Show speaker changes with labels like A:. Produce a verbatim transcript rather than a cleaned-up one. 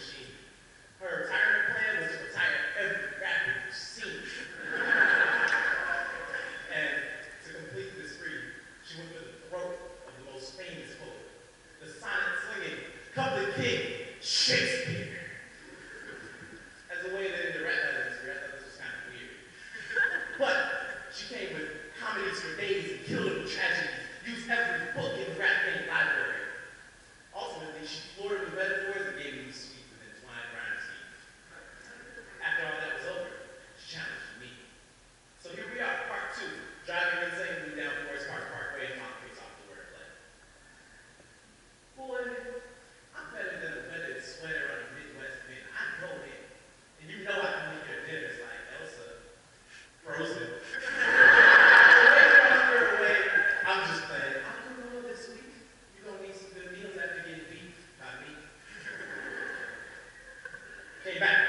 A: machine. Her retirement plan was to retire every rapper you've seen. And to complete this spree, she went for the throat of the most famous poet, the sonnet-slinging, couplet king, Shakespeare. As a way to end the rap literature, I thought this was kind of weird. But she came with comedies for days and killer tragedies, used every book in the rap game library. Ultimately, she floored with metaphors and gave me the sweet with entwined rhyme schemes. After all that was over, she challenged me. So here we are, part two, driving insanely down Forest Park Parkway and Mount picks off the wordplay. Boy, I'm better than a weathered sweater on a Midwest wind. I know it. And you know I can make your dinners like Elsa, Frozen. Away from her away, I'm just playing. I'm gonna know this week. You're gonna need some good meals after getting beat by me. Came back